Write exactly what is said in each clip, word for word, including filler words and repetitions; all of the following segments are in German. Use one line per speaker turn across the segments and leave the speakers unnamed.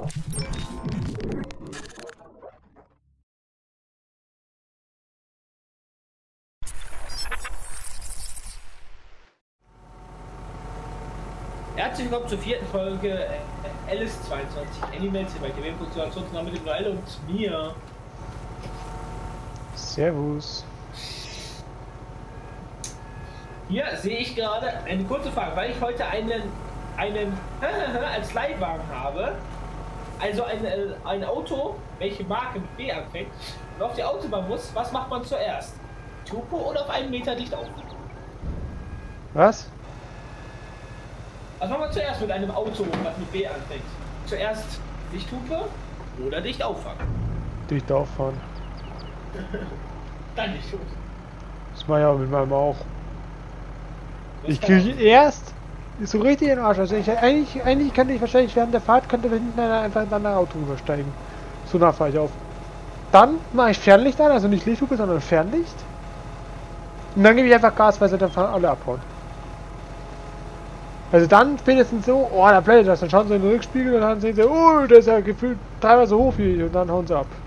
Herzlich willkommen zur vierten Folge L S zweiundzwanzig Animals bei T V-Produktion mit dem Noel und mir.
Servus.
Hier sehe ich gerade eine kurze Frage, weil ich heute einen, einen als Leihwagen habe, also ein, ein Auto, welche Marke mit B anfängt, und auf die Autobahn muss, was macht man zuerst? Tupo oder auf einen Meter dicht auf?
Was?
Was macht man zuerst mit einem Auto, was mit B anfängt? Zuerst dicht Hupe oder dicht auffahren?
Dicht auffahren.
Dann nicht Hupe.
Das mache ich auch mit meinem auch. Ich kriege erst ist so richtig in den Arsch. Also ich, eigentlich, eigentlich könnte ich wahrscheinlich während der Fahrt könnte hinten einfach in ein Auto übersteigen. So nah fahre ich auf. Dann mache ich Fernlicht an, also nicht Lichthupe, sondern Fernlicht. Und dann gebe ich einfach Gas, weil sie dann alle abhauen. Also dann spätestens so, oh, da blendet das, dann schauen sie in den Rückspiegel und dann sehen sie, oh, der ist ja gefühlt teilweise hoch wie ich, und dann hauen sie ab.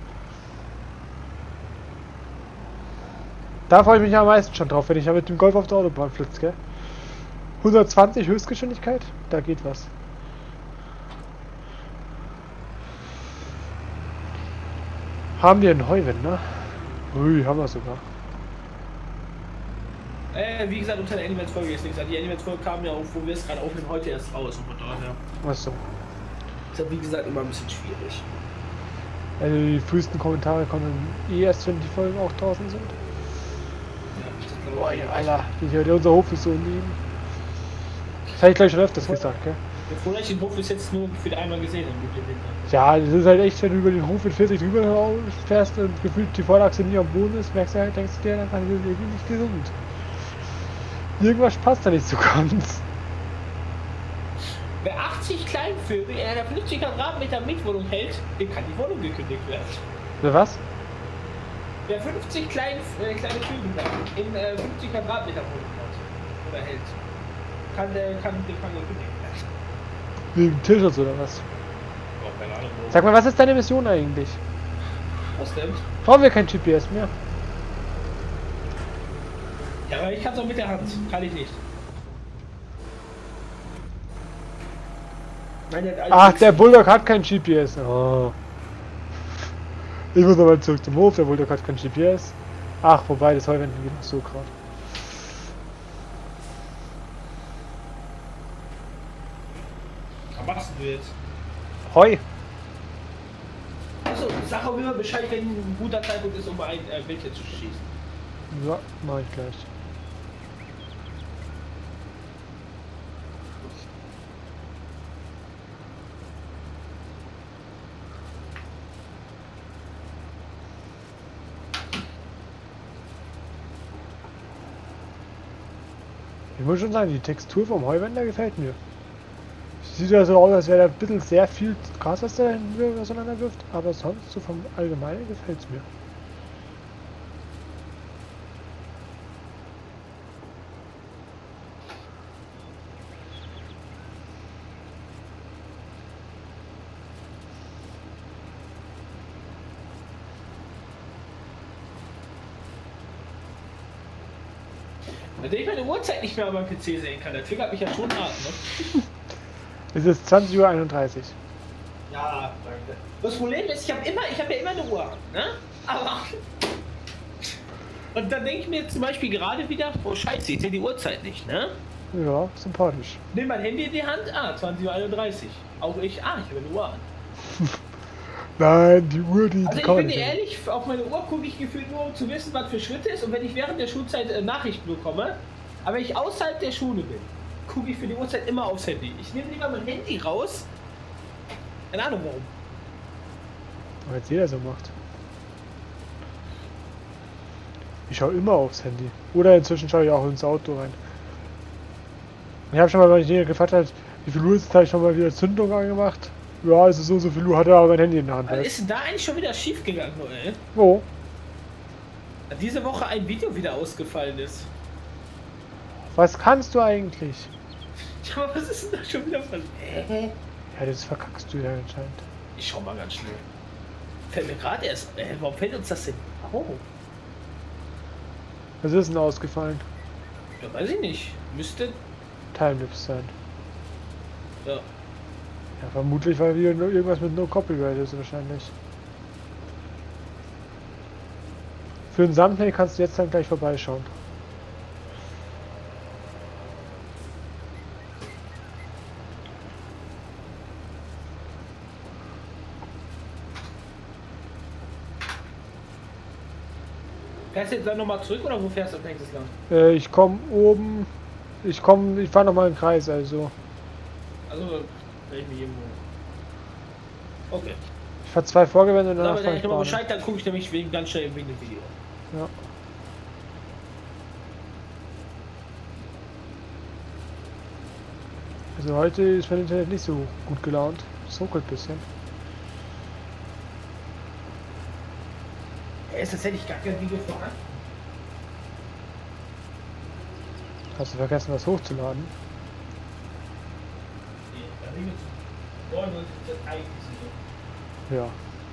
Da freue ich mich am meisten schon drauf, wenn ich ja mit dem Golf auf der Autobahn flitze, gell? hundertzwanzig Höchstgeschwindigkeit, da geht was. Haben wir einen Heuwind, ne? Ui, haben wir sogar.
Äh, wie gesagt, unter der Animals-Folge ist nichts. Die Animals-Folge kam ja auch, wo wir es gerade aufnehmen, heute erst raus. Und von daher.
Achso.
Ist ja wie gesagt immer ein bisschen schwierig.
Also die frühesten Kommentare kommen eh erst, wenn die Folgen auch draußen sind.
Ja,
boah, ja, Alter, der unser Hof ist so neben. Das habe ich gleich schon öfters gesagt, gell?
Der vorletzte Hof ist jetzt nur für einmal gesehen im Winter.
Ja, das ist halt echt, wenn du über den Hof mit vierzig drüber fährst und gefühlt die Vorderachse nie am Boden ist, merkst du halt, denkst du dir einfach, das ist irgendwie nicht gesund. Irgendwas passt da nicht so ganz.
Wer achtzig Kleinvögel in einer fünfzig Quadratmeter Mietwohnung hält, dem kann die Wohnung gekündigt werden.
Wer was?
Wer fünfzig klein, äh, kleine Vögel in äh, fünfzig Quadratmeter Wohnung hat oder hält, kann der kann, dem kann gekündigt werden.
Wegen Tierschutz oder was?
Oh, keine Ahnung.
Sag mal, was ist deine Mission eigentlich?
Was denn?
Brauchen wir kein G P S mehr?
Ja, aber ich kann es auch mit der Hand. Kann ich nicht. Nein,
ach, der Bulldog hat kein G P S. Oh. Ich muss aber zurück zum Hof. Der Bulldog hat kein G P S. Ach, wobei, das Heuwenden geht noch so gerade.
Was machst du jetzt?
Heu.
Achso, sag auch immer Bescheid, wenn ein guter Zeitpunkt ist, um ein äh, Bildchen zu schießen.
Ja, mach ich gleich. Ich muss schon sagen, die Textur vom Heuwender gefällt mir. Sieht ja so aus, als wäre da ein bisschen sehr viel Gras, was da auseinander wirft, aber sonst so vom Allgemeinen gefällt es mir.
Wenn ich meine Uhrzeit nicht mehr auf meinem P C sehen kann, der triggert mich ja schon hart, ne?
Es ist zwanzig Uhr einunddreißig.
Ja, danke. Das Problem ist, ich habe immer, ich habe ja immer eine Uhr, ne? Aber... Und dann denke ich mir zum Beispiel gerade wieder, oh scheiße, ich sehe die Uhrzeit nicht, ne?
Ja, sympathisch.
Nimm mein Handy in die Hand, ah, zwanzig Uhr einunddreißig. Auch ich, ah, ich habe eine Uhr an.
Nein, die Uhr, die...
Also
die
ich
kann
bin
nicht
dir
hin.
ehrlich, auf meine Uhr gucke ich gefühlt nur, um zu wissen, was für Schritte ist. Und wenn ich während der Schulzeit äh, Nachrichten bekomme, aber wenn ich außerhalb der Schule bin, gucke ich für die Uhrzeit immer aufs Handy. Ich nehme lieber mein Handy raus. Keine Ahnung warum.
Weil jetzt jeder so macht. Ich schaue immer aufs Handy. Oder inzwischen schaue ich auch ins Auto rein. Ich habe schon mal, wenn ich jeder gefragt hat, wie viel Uhr ist es, habe ich schon mal wieder Zündung angemacht. Ja, also so, so viel Uhr, hat er aber mein Handy in der Hand.
Also ist denn da eigentlich schon wieder schief gegangen, Noel?
Wo?
Da diese Woche ein Video wieder ausgefallen ist.
Was kannst du eigentlich?
Ja, aber was ist denn da schon wieder von? Äh?
Ja, das verkackst du ja anscheinend.
Ich schau mal ganz schnell. Fällt mir gerade erst. Äh, warum fällt uns das denn? Oh.
Was ist denn ausgefallen?
Ja, weiß ich nicht. Müsste.
Timelapse sein.
Ja.
Ja, vermutlich, weil wieder nur irgendwas mit No Copyright ist wahrscheinlich. Für den Thumbnail kannst du jetzt dann gleich vorbeischauen.
Fährst du jetzt dann nochmal zurück oder wo fährst du als nächstes lang?
Äh, ich komme oben. Ich komme. Ich fahre nochmal im Kreis, also.
Also, wenn ich mich irgendwo. Okay.
Ich fahre zwei Vorgewände und
Dann
danach
aber
fahre ich
nochmal
Bahn.
Bescheid, dann gucke ich nämlich wegen, ganz schnell wegen dem Video.
Ja. Also heute ist mein Internet nicht so gut gelaunt. Es ruckelt ein bisschen.
Ja, ist tatsächlich gar kein Video vorhanden.
Hast du vergessen, was hochzuladen?
Nee, da Video zu neunundneunzig Prozent eigentlich so.
Ja.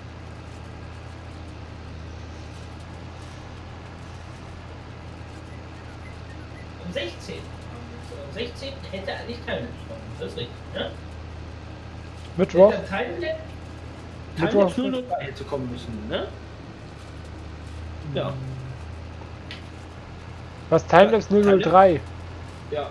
Um sechzehn. Am sechzehnten hätte er nicht teilnehmen können. Das ist richtig, ne?
Mittwoch?
Hätte er teilnehmen,
Mittwoch?
teilnehmen null null drei hätte kommen müssen, ne? Ja.
Was? Timelapse null null drei?
Ja.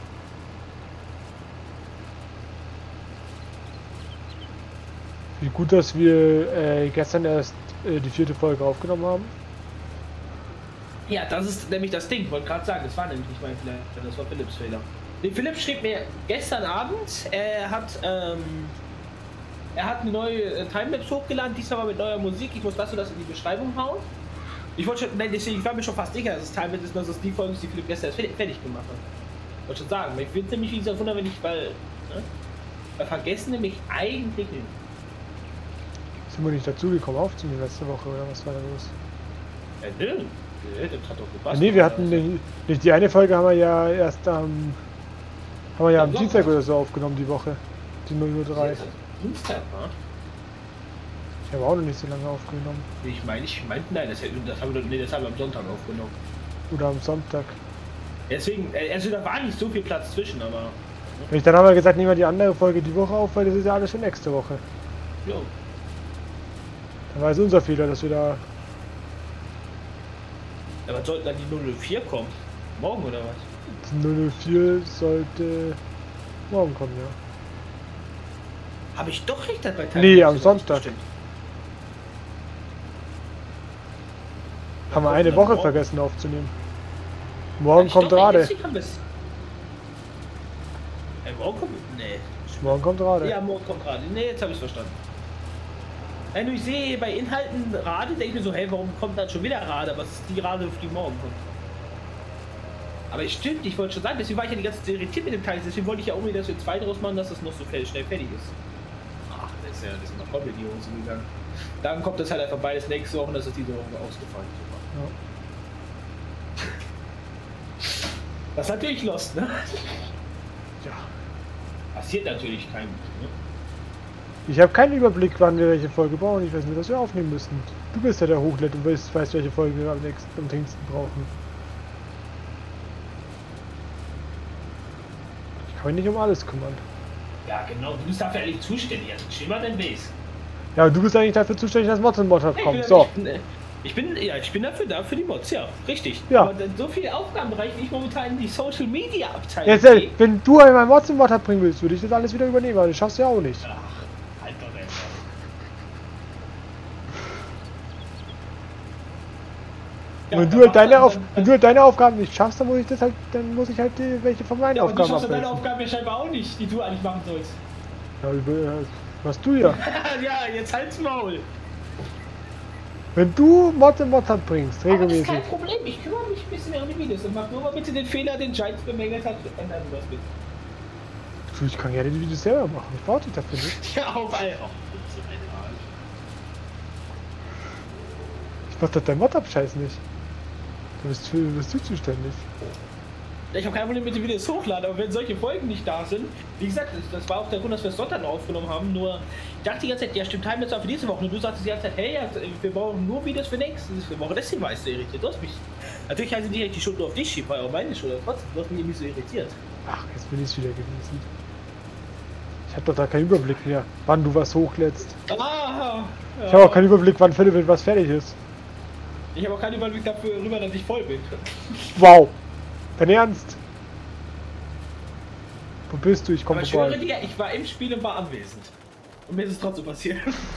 Wie gut, dass wir äh, gestern erst äh, die vierte Folge aufgenommen haben.
Ja, das ist nämlich das Ding. Ich wollte gerade sagen, das war nämlich nicht mein Fehler, das war Philipps Fehler. Nee, Philipp schrieb mir gestern Abend, er hat, ähm, er hat eine neue äh, Timelapse hochgeladen, diesmal mal mit neuer Musik. Ich muss das und das in die Beschreibung hauen. Ich wollte schon, nein, deswegen, ich war mir schon fast sicher, dass es Timelapse ist, dass es die Folge ist, die Philipp gestern erst fertig, fertig gemacht hat. Ich wollte schon sagen, ich finde nämlich dieser Wunder, wenn ich, weil, ne, weil vergessen nämlich eigentlich nicht.
Sind wir nicht dazugekommen aufzunehmen letzte Woche oder was war da los?
Ja, nö. Nee, das hat doch gepasst.
Nee, wir hatten nicht, nicht die eine Folge haben wir ja erst am haben wir ja am Dienstag oder so aufgenommen die Woche. Die null null drei.
Dienstag, wa?
Ich habe auch noch nicht so lange aufgenommen.
Ich meine, ich meinte, nein, das, das haben wir nee, das haben wir am Sonntag aufgenommen.
Oder am Sonntag.
Deswegen, also da war nicht so viel Platz zwischen, aber.
Und dann haben wir gesagt, nehmen wir die andere Folge die Woche auf, weil das ist ja alles für nächste Woche.
Jo.
Da war es unser Fehler, dass wir da.
Aber sollten dann die null null vier kommen? Morgen oder was?
Die null null vier sollte morgen kommen, ja.
Habe ich doch recht dabei.
Nee, am Sonntag. Haben wir eine Woche vergessen aufzunehmen. Morgen kommt gerade.
Äh, morgen kommt. Nee.
Morgen kommt gerade.
Ja, morgen kommt gerade. Nee, jetzt habe ich es verstanden. Wenn ich sehe bei Inhalten Rade, denke ich mir so, hey, warum kommt dann schon wieder Rade? Was ist die Rade, auf die morgen kommt? Aber es stimmt, ich wollte schon sagen, deswegen war ich ja die ganze Zeit irritiert mit dem Teil, deswegen wollte ich ja unbedingt, dass wir zwei draus machen, dass das noch so schnell fertig ist. Ach, das ist ja, das ist noch komplett in die Hose gegangen. Dann kommt das halt einfach beides nächste Woche und das ist diese Woche ausgefallen. Ja. Das ist natürlich lost, ne?
Ja.
Passiert natürlich keinem. Ne?
Ich habe keinen Überblick, wann wir welche Folge brauchen. Ich weiß nur, dass wir aufnehmen müssen. Du bist ja der Hochlet und weißt, weißt welche Folge wir am nächsten, am dringendsten brauchen. Ich kann mich nicht um alles kümmern.
Ja, genau. Du bist dafür eigentlich zuständig. Also schlimmer denn Base.
Ja, du bist eigentlich dafür zuständig, dass Mods und Mod
Ich
kommt.
bin,
So.
ich, bin, ich bin, ja, ich bin dafür da für die Mods, ja, richtig.
Ja.
Aber so viele Aufgabenbereiche, wie ich momentan in die Social Media Abteilung
Jetzt, ey, wenn du einmal Mods und Mod bringen willst, würde ich das alles wieder übernehmen, aber das schaffst du ja auch nicht.
Ach, halt doch einfach. Ja,
wenn, du
dann
halt deine
mach
Auf
dann-
wenn du halt deine Aufgaben nicht schaffst, dann muss ich das halt, dann muss ich halt die, welche von meinen
Ja, aber du
Aufgaben
schaffst deine
abwälzen.
Aufgaben ja scheinbar auch nicht, die du eigentlich machen sollst.
Ja, über, was du ja.
Ja, jetzt halt's Maul.
Wenn du Mods und Mod bringst,
Aber das ist
regelmäßig.
kein Problem, ich kümmere mich ein bisschen mehr um die Videos und mach nur mal bitte den Fehler, den Giants bemängelt hat, ändern wir das bitte.
Du, ich kann gerne die Videos selber machen, ich brauche dich dafür nicht.
Ja, auf all. Oh, so eine Arsch.
Ich mach doch dein Mod-Scheiß nicht. Du bist, für, bist du zuständig.
Ich habe kein Problem mit den Videos hochladen, aber wenn solche Folgen nicht da sind, wie gesagt, das, das war auch der Grund, dass wir es Sonntag aufgenommen haben, nur ich dachte die ganze Zeit, ja stimmt, Time jetzt auch für diese Woche, und du sagtest die ganze Zeit, hey, wir brauchen nur Videos für nächste Woche, deswegen war ich so irritiert, du hast mich, natürlich heißt es nicht, die Schuld nur auf dich schieben, war auch meine Schuld, aber trotzdem, du hast mich irgendwie so irritiert.
Ach, jetzt bin ich es wieder gewesen. Ich habe doch da keinen Überblick mehr, wann du was hochlädst.
Ah, ja.
Ich habe auch keinen Überblick, wann Philipp was fertig ist.
Ich habe auch keinen Überblick darüber, dass ich voll bin.
Wow. Dein Ernst? Wo bist du? Ich komme vorbei.
Ich schwöre dir, ich war im Spiel und war anwesend. Und mir ist es trotzdem passiert.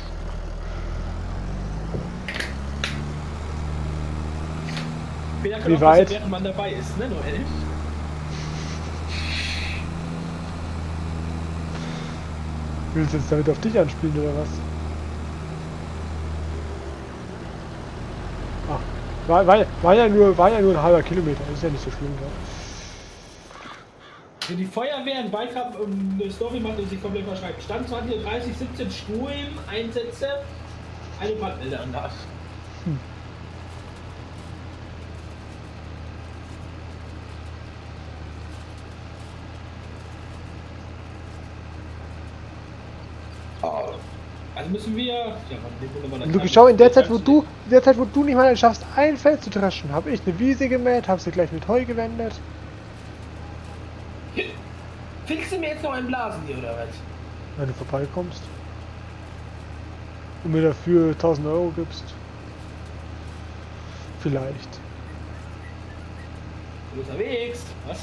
Wie weit?
Während man dabei ist, ne, Noel?
Willst du jetzt damit auf dich anspielen oder was? Ach, war, war, war, ja nur, war ja nur ein halber Kilometer, ist ja nicht so schlimm, ja.
Wenn die Feuerwehr einen Beitrag um eine Story macht und sich komplett verschreibt. Stand zwanzig Uhr dreißig, siebzehn Stuhl, Einsätze, eine Brandmeldeanlage. Hm. Also müssen wir. Ja, man,
du schau, in der Zeit, wo du, in der Zeit, wo du nicht mal schaffst, ein Feld zu dreschen, habe ich eine Wiese gemäht, habe sie gleich mit Heu gewendet.
Fixst du mir jetzt noch einen Blasen hier oder was?
Wenn du vorbeikommst und mir dafür tausend Euro gibst. Vielleicht.
Du bist unterwegs. Was?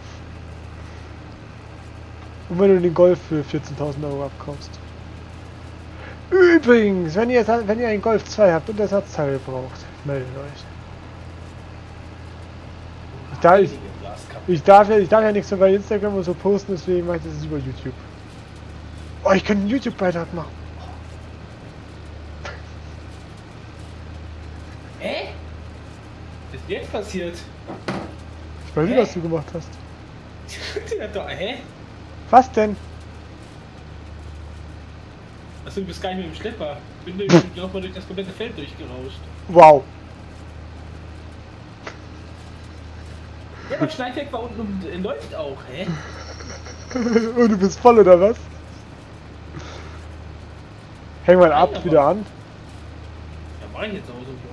Und wenn du den Golf für vierzehntausend Euro abkaufst. Übrigens, wenn ihr, wenn ihr einen Golf zwei habt und Ersatzteile braucht, meldet euch. Ich darf, ich, ich, darf ja, ich darf ja nichts so bei Instagram und so posten, deswegen mache ich das über YouTube. Oh, ich könnte einen YouTube-Beitrag machen.
Hä? Was ist jetzt passiert?
Ich weiß nicht, was du gemacht hast.
Hä?
Was denn?
Achso, du bist gar nicht mit dem Schlepper. Ich bin, ich bin nochmal durch das komplette Feld durchgerauscht.
Wow.
Ja, aber Schneidwerk war unten und äh, läuft auch, hä?
Und du bist voll, oder was? Häng mal ab,
Nein,
wieder an.
Ja, mach ich jetzt auch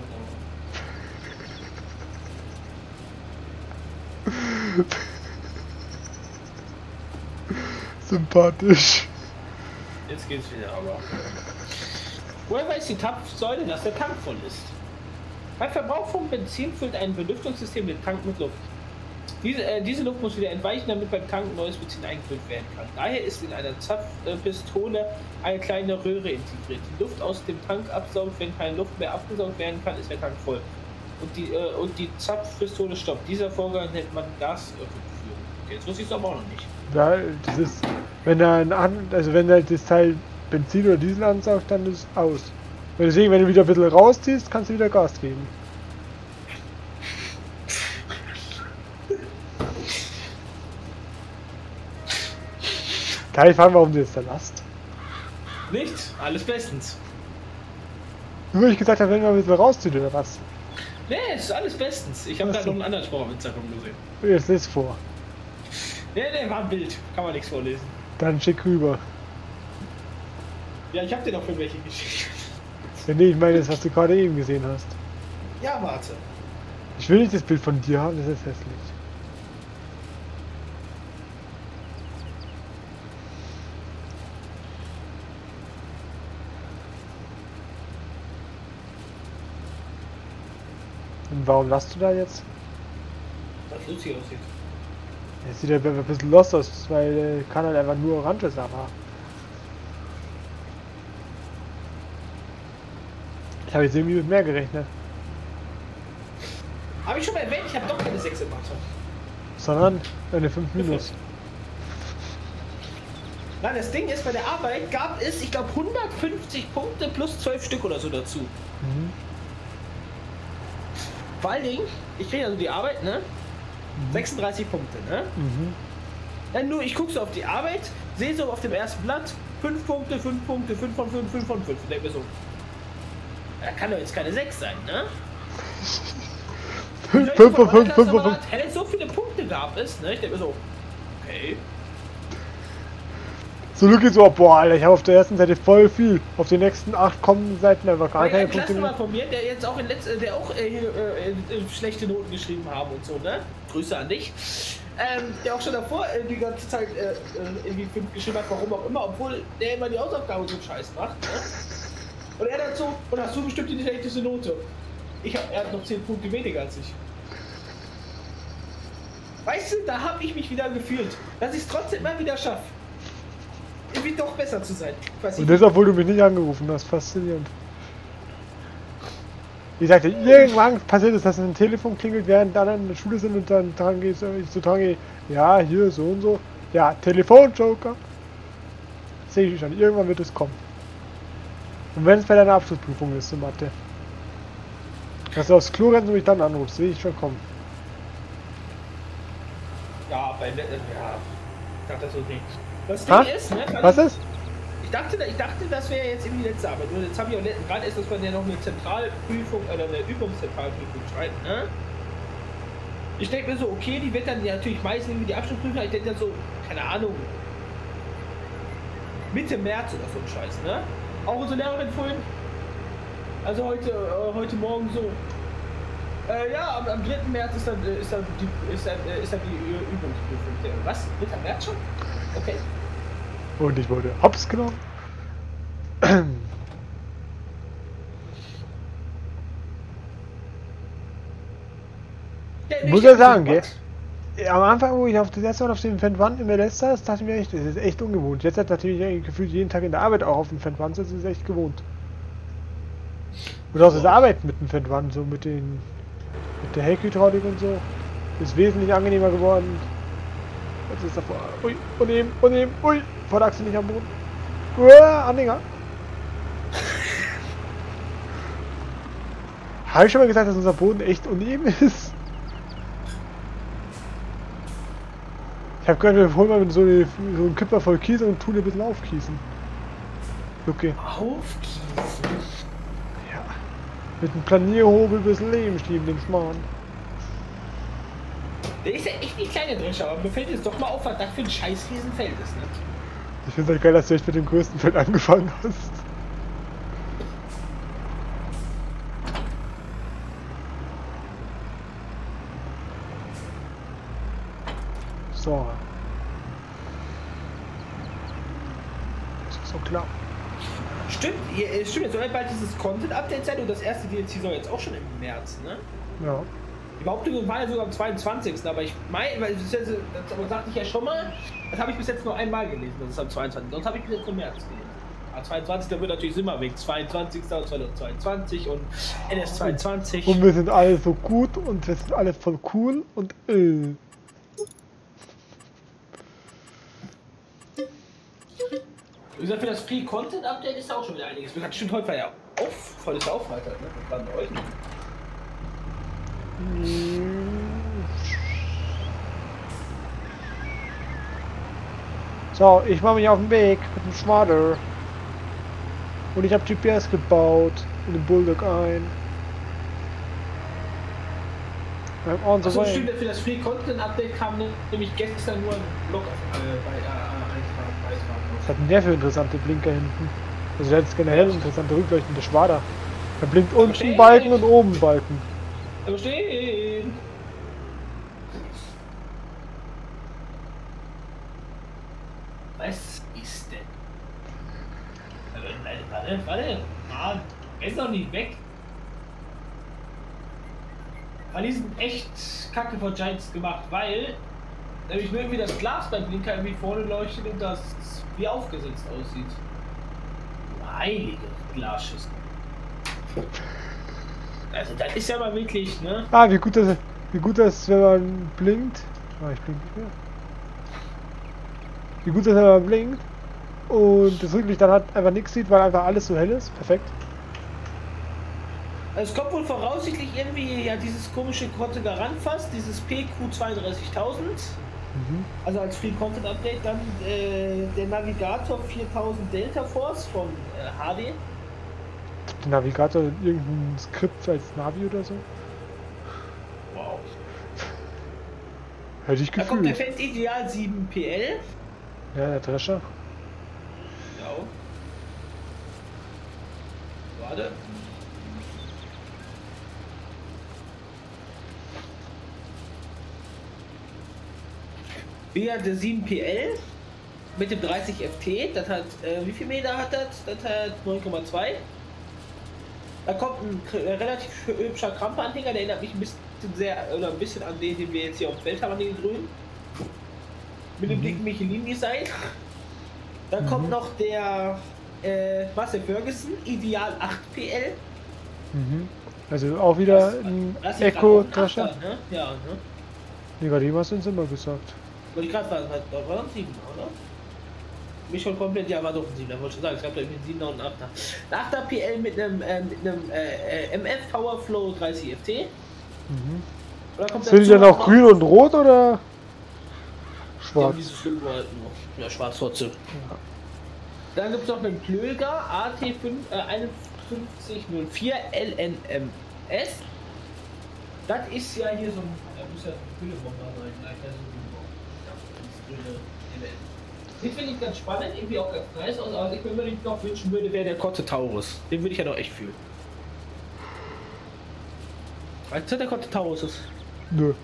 so.
Sympathisch.
Jetzt geht's wieder, aber. Woher weiß die Tapfsäule, dass der Tank voll ist? Bei Verbrauch von Benzin füllt ein Belüftungssystem den Tank mit Luft. Diese, äh, diese Luft muss wieder entweichen, damit beim Tank neues Benzin eingefüllt werden kann. Daher ist in einer Zapfpistole eine kleine Röhre integriert. Die Luft aus dem Tank absaugt, wenn keine Luft mehr abgesaugt werden kann, ist der Tank voll. Und die, äh, und die Zapfpistole stoppt. Dieser Vorgang nennt man Gasrückführung. Okay, jetzt wusste ich es aber auch noch nicht.
Ja, das ist, wenn er ein an, also wenn er das Teil Benzin oder Diesel ansaugt, dann ist es aus. Und deswegen, wenn du wieder ein bisschen rausziehst, kannst du wieder Gas geben. Kann ich fragen, warum du jetzt da lasst?
Nicht? Alles bestens.
Nur weil ich gesagt habe, wenn man ein bisschen rauszieht oder was?
Nee, ist alles bestens. Ich habe gerade noch einen anderen Spruch auf Instagram gesehen.
Jetzt lies vor.
Nee, nee, war ein Bild. Kann man nichts vorlesen.
Dann schick rüber.
Ja, ich habe dir doch für welche geschickt.
Ja, nee, ich meine das, was du gerade eben gesehen hast.
Ja, warte.
Ich will nicht das Bild von dir haben, das ist hässlich. Und warum lasst du da jetzt?
Was lustig aussieht.
Jetzt sieht er ein bisschen lost aus, weil er kann halt einfach nur oranges aber. Ich habe jetzt irgendwie mit mehr gerechnet.
Habe ich schon mal erwähnt, ich habe doch keine sechs im Mathe.
Sondern eine fünf minus.
Nein, das Ding ist, bei der Arbeit gab es, ich glaube, hundertfünfzig Punkte plus zwölf Stück oder so dazu.
Mhm.
Vor allen Dingen, ich kriege also die Arbeit, ne? Mhm. sechsunddreißig Punkte, ne?
Mhm.
Dann nur, ich gucke so auf die Arbeit, sehe so auf dem ersten Blatt, fünf Punkte, fünf Punkte, fünf von fünf, fünf von fünf. Und denke mir so, da kann doch jetzt keine sechs sein, ne?
fünf von fünf, fünf von fünf.
Hä, so viele Punkte gab es, ne? Ich denke mir so, okay.
So Luki so, boah, Alter, ich habe auf der ersten Seite voll viel. Auf den nächsten acht kommenden Seiten einfach gar keine Punkte mehr.
Mal von mir, der jetzt auch in letzter, der auch äh, äh, äh, schlechte Noten geschrieben haben und so, ne? Grüße an dich. Ähm, der auch schon davor äh, die ganze Zeit äh, irgendwie fünf geschrieben hat, warum auch immer, obwohl der immer die Hausaufgaben so scheiß macht. Ne? Und er hat so, und hast du bestimmt die schlechteste Note. Ich hab, er hat noch zehn Punkte weniger als ich. Weißt du, da habe ich mich wieder gefühlt, dass ich es trotzdem immer wieder schaffe. Irgendwie doch besser zu sein. Weiß
und das, obwohl du mich nicht angerufen hast, faszinierend. Ich sagte, irgendwann passiert es, dass ein Telefon klingelt, während alle in der Schule sind und dann dran geht, ich so dran gehe, ja, hier, so und so. Ja, Telefonjoker. Sehe ich schon, irgendwann wird es kommen. Und wenn es bei deiner Abschlussprüfung ist, in Mathe. Dass du aufs Klo rennst und mich dann anrufst, sehe ich schon kommen.
Ja, bei, ja, ich dachte so nicht. Das Ding
ha?
ist, ne?
Was ist?
Ich dachte, ich dachte, das wäre jetzt irgendwie die letzte Arbeit. Nur jetzt habe ich auch gerade ist, dass man ja noch eine Zentralprüfung oder eine Übungszentralprüfung schreibt, ne? Ich denke mir so, okay, die wird dann ja natürlich meistens irgendwie die Abschlussprüfung, ich denke dann so, keine Ahnung, Mitte März oder so ein Scheiß, ne? Auch unsere Lehrerin vorhin, also heute, äh, heute Morgen so. Äh, ja, am, am dritten März ist dann, äh, ist dann die, ist dann, äh, ist dann die Übungsprüfung. Was? dritter März schon? Okay.
Und ich wurde hops genommen.
Ja,
muss ja sagen, gell? Am Anfang, wo ich auf das erste Mal auf dem Fendt in der letzte saß, dachte ich mir echt, das ist echt ungewohnt. Jetzt hat natürlich gefühlt jeden Tag in der Arbeit auch auf dem Fendt das ist echt gewohnt. Und auch das Arbeiten mit dem Fendt, so mit den mit der Heckhydraulik und so, ist wesentlich angenehmer geworden. Jetzt ist davor. Ui, uneben, uneben, ui, vor der Achse nicht am Boden. Uah, Anhänger. Habe ich schon mal gesagt, dass unser Boden echt uneben ist? Ich habe gehört, wir holen mal so, eine, so einen Kipper voll Kies und tun ein bisschen aufkießen. Okay.
Aufkießen?
Ja. Mit einem Planierhobel ein bisschen Lehm schieben, den Schmarrn.
Der ist ja echt nicht kleiner Drescher, aber mir fällt jetzt doch mal auf, was das für ein scheiß Riesenfeld ist, ne?
Ich finde es halt geil, dass du echt mit dem größten Feld angefangen hast. So. Das ist so klar.
Stimmt, ihr, stimmt, jetzt soll bald dieses Content-Update sein und das erste D L C soll jetzt auch schon im März, ne?
Ja.
Die Behauptung war ja sogar am zweiundzwanzigsten aber ich meine, weil das, das, das sagte ich ja schon mal, das habe ich bis jetzt nur einmal gelesen, das ist am zweiundzwanzigsten Sonst habe ich bis jetzt im März gelesen. Aber zweiundzwanzigsten wird natürlich Sinn machen, wegen zweiundzwanzigsten zweitausendzweiundzwanzig und N S zweiundzwanzig.
Und wir sind alle so gut und wir sind alle voll cool und äh.
Wie gesagt, für das Free-Content-Update ist da auch schon wieder einiges. Stimmt, heute war ja auf, volles Aufhalter, ne? Das war bei euch nicht.
So, ich mache mich auf den Weg mit dem Schwader. Und ich habe G P S gebaut in den Bulldog ein.
On the way. Stimmt, für das Free-Content-Update kam nämlich gestern nur ein Blog äh, bei Eintragen.
Was hat denn der für interessante Blinker hinten? Also der hat jetzt generell interessante rückleuchtende Schwader. Er blinkt unten ein Balken und oben ein Balken.
Aber stehen! Was ist denn? Warte, warte, warte! Ah, er ist noch nicht weg! Weil die sind echt kacke von Giants gemacht, weil nämlich nur irgendwie das Glas beim Blinker irgendwie vorne leuchtet und das wie aufgesetzt aussieht. Du heilige Glasschüssel. Also das ist ja mal wirklich, ne?
Ah, wie gut das, wie gut das, wenn man blinkt. Ah, ich blink nicht mehr. Wie gut das, wenn man blinkt und das Rücklicht dann halt einfach nichts sieht, weil einfach alles so hell ist. Perfekt.
Es kommt wohl voraussichtlich irgendwie ja dieses komische Kotte Garantfass, dieses P Q zweiunddreißigtausend. Mhm. Also als Free Content Update dann äh, der Navigator viertausend Delta Force von äh, H D.
Der Navigator irgendein Skript als Navi oder so?
Wow.
Hätte ich
Da kommt der
gefühlt.
Fendt Ideal sieben P L.
Ja, der Drescher.
Genau. Warte. Wieder der sieben P L mit dem dreißig F T. Das hat, äh, wie viel Meter hat das? Das hat neun Komma zwei. Da kommt ein äh, relativ hübscher Krampeanhänger, der erinnert mich ein bisschen sehr, oder ein bisschen an den, den wir jetzt hier auf dem Feld haben, an den grünen. Mit dem
Mhm.
dicken Michelin-Design. Dann
Mhm.
kommt noch der äh, Massey Ferguson Ideal acht P L.
Mhm. Also auch wieder ein
Das ist
Echo
gerade auch ein
Drescher.
Achter, ne? Ja, ne?
Negativer sind immer gesagt.
Wollte ich gerade sagen, das war ein Siebener, oder? Mich schon komplett, ja, war doch ein Siebener, wollte ich schon sagen. Es gab da irgendwie einen Siebener und einen Achter. Ein Achter P L mit einem, äh, mit einem äh, M F Powerflow dreißig F T.
Mhm.
Oder kommt
Sind die
dazu
dann auch
noch-
grün und rot oder
Ja,
schwarz?
diese Silber halt nur. Ja, schwarz trotzdem.
Ja.
Dann gibt es noch einen Klöger A T fünf, äh, einundfünfzig null vier L N M S. Das ist ja hier so ein, da muss ja so ein Kühlebomber sein, gleich ja so ein ja, das grüne L N. Den finde ich ganz spannend, irgendwie auch ganz nice aus, aber was ich mir unbedingt noch wünschen würde, wäre der Kotte Taurus. Den würde ich ja noch echt fühlen. Weißt du, der Kotte Taurus ist?
Nö.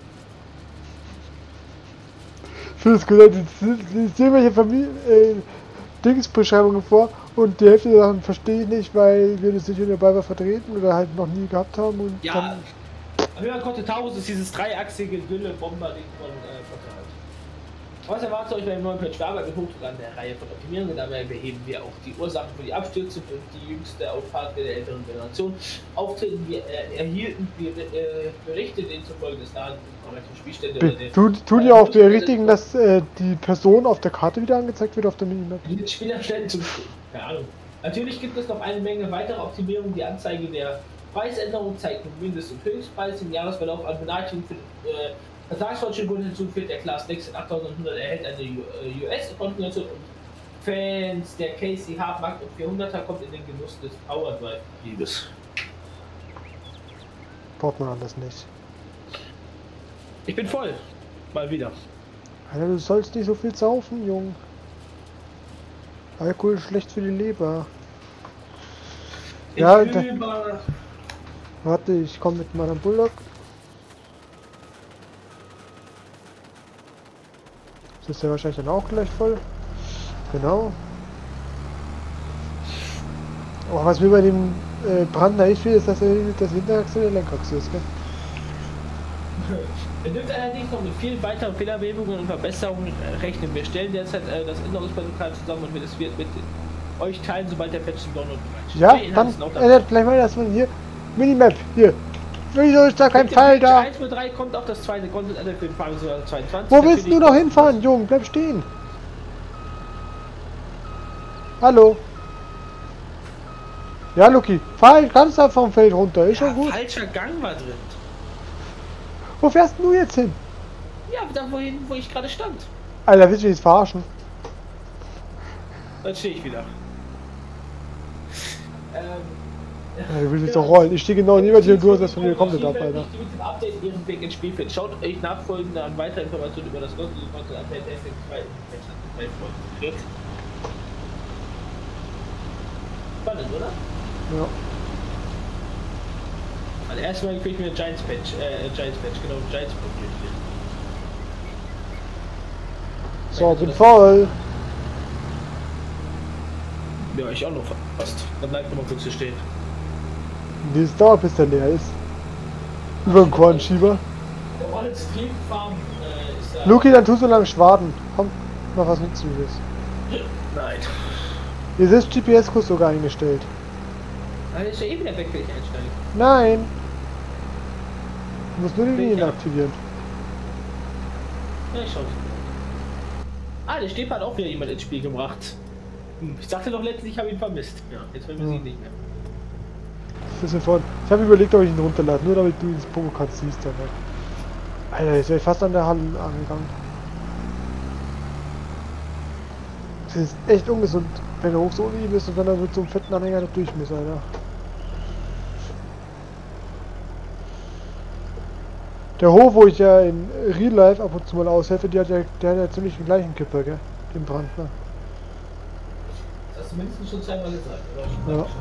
Ich finde es gut, ich sehe welche Familie, äh, Dingsbeschreibungen vor und die Hälfte der Sachen verstehe ich nicht, weil wir das nicht in der Bayer vertreten oder halt noch nie gehabt haben und
Ja.
dann,
Aber ja, Kotte Taurus ist dieses dreiachsige Gülle-Bomber-Ding von äh, Kotte halt. Was erwartet euch bei dem neuen Patch? Wir arbeiten mit Hochdruck an der Reihe von Optimierungen. Dabei beheben wir auch die Ursachen für die Abstürze und die jüngste auf Hardware der älteren Generation. Auftreten wir äh, erhielten wir, äh, Berichte, denen zufolge des Laden korrekten Spielstände oder den
tun, tun die auch berichtigen, dass äh, die Person auf der Karte wieder angezeigt wird auf der Minimap?
die Spieler stellen zum keine Ahnung. Natürlich gibt es noch eine Menge weiterer Optimierungen. Die Anzeige der Preisänderung zeigt nun Mindest- und Höchstpreis im Jahresverlauf an. Benachrichtigungen für äh, Vertragsfortschritt wurde hinzugefügt. Der Class Next achttausendeinhundert erhält eine U S-Konfiguration und Fans der K C H Mark und vierhunderter kommt in den Genuss des Power Drive Liebes.
Braucht man anders nicht.
Ich bin voll. Mal wieder.
Alter, du sollst nicht so viel saufen, Jung. Alkohol ist schlecht für die Leber.
Ich
Ja,
will
da-
mal.
Warte, ich komme mit meinem Bulldog. Das ist ja wahrscheinlich dann auch gleich voll. Genau. Aber was mir bei dem äh, Brandner nicht fehlt, ist, dass er das Hinterachse der Lenkachse ist, gell?
Er dürfte allerdings noch mit vielen weiteren Fehlerbehebungen und Verbesserungen äh, rechnen. Wir stellen derzeit äh, das Änderungspotenzial zusammen und wir das wird mit euch teilen, sobald der Patch zum Download bereit ist.
Ja,
Der Inhalt ist
dann
noch dabei.
ändert gleich mal, dass man hier Minimap, hier. Wieso ist da kein
Mit dem
Pfeil
Patch
da?
eins Punkt drei kommt auch das zweite Content Edit für den Farm zweiundzwanzig.
Wo willst du
Natürlich
noch hinfahren, Jung? Bleib stehen. Hallo. Ja, Luki, fahr halt ganz da vom Feld runter, ist
Ja,
schon gut.
falscher Gang war drin.
Wo fährst denn du jetzt hin?
Ja, da wohin, wo ich gerade stand.
Alter, willst du mich jetzt verarschen?
Dann stehe ich wieder. Ähm,
Ja, du willst jetzt doch rollen. Ich stehe genau neben dir und du hast das von mir komplett ab, Alter.
Mit dem Update ihren Weg ins Spiel finden. Schaut euch nachfolgende an weitere Informationen über das kostenlose Content Update F X zwei in den Patch. Spannend, oder?
Ja.
Also erstmal kriege ich mir Giants Patch, äh, Giants Patch, genau, Giants Patch.
So, bin voll.
Ja, ich auch noch fast. Dann bleibt noch mal kurz hier stehen.
Wie es dauert, bis der leer ist. Über den Kornschieber.
Der Wallet Stream Farm äh, ist da.
Luki, dann tust du lang schwaden. Komm, mach was Nützliches.
Nein.
Hier ist G P S-Kurs sogar eingestellt.
Ah, ist ja eh wieder weg, wenn ich einsteige.
Nein. Du musst nur die Linien
Welcher?
aktivieren.
Ja, ich schau. Ah, der Stepe hat auch wieder jemand ins Spiel gebracht. Hm, ich dachte doch letztens, ich habe ihn vermisst. Ja, jetzt vermisse ich
Ja.
ihn nicht mehr.
Das ist von. Ich habe überlegt, ob ich ihn runterlade, nur damit du ins Pokécard siehst. Aber. Alter, jetzt wäre ich fast an der Halle angegangen. Das ist echt ungesund, wenn du hoch so ohne ihn bist und dann da mit so einem fetten Anhänger da durch muss, Alter. Der Hof, wo ich ja in Real Life ab und zu mal aushelfe, die hat ja, der hat ja ziemlich den gleichen Kipper, gell? Den Brandner.
Das hast du mindestens schon zweimal gesagt, oder? Schon
Ja.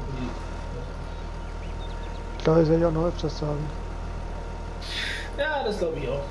Ich glaube, das werde ich auch noch öfters sagen.
Ja, das glaube ich auch.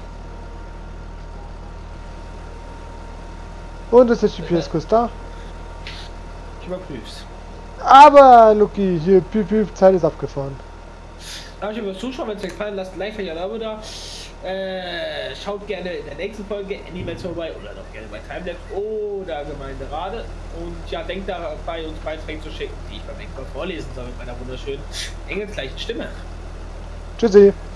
Und ist der G P S-Kurs da?
Ich überprüf's.
Aber, Lucky, hier, piep, piep, Zeit ist abgefahren.
Danke fürs Zuschauen, wenn es euch gefallen lasst ein Like, ein Abo da. Äh, schaut gerne in der nächsten Folge Animals vorbei oder noch gerne bei Timelapse oder Gemeinderade. Und ja, denkt dabei, uns Beiträge zu schicken, die ich beim nächsten Mal vorlesen soll mit meiner wunderschönen engelsgleichen Stimme.
Tschüssi.